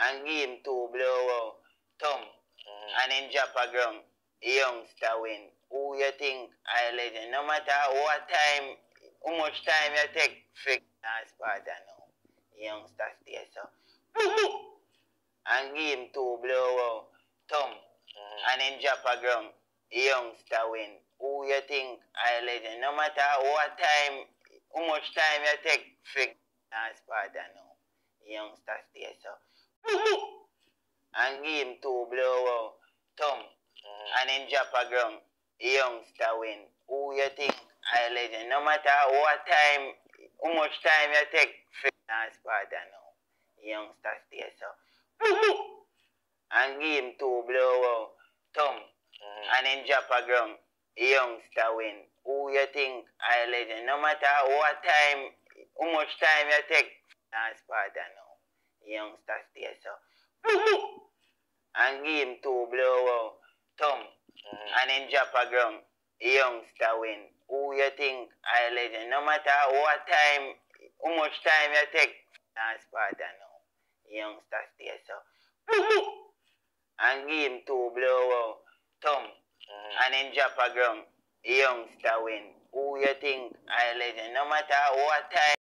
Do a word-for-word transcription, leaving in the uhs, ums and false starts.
and give him two blow out, thumb, Mm. and then drop a ground. The youngster win. Who you think I legend? No matter what time, how much time you take, fake as part now. The youngster stay so. And give him two blow out, thumb, Mm. and then drop a ground. The youngster win. Who you think I legend? No matter what time, how much time you take, fake as part now. The youngster stay so. And give him two blow out, thumb, Mm. and then drop a ground. The youngster win. Who you think I legend? No matter what time, how much time you take, fake as part now. The youngster stay so. And give him two blow out, thumb, Mm. and then drop a ground. The youngster win. Who you think I legend? No matter what time, how much time you take, as part now. The youngster stay so. And give him two blow out, thumb, Mm. and then drop a ground. The youngster win. Who you think I legend? No matter what time, how much time you take, as part now. The youngster stay so. And give him two blow out, thumb, Mm. and then drop a ground. The youngster win. Who you think I legend? No matter what time.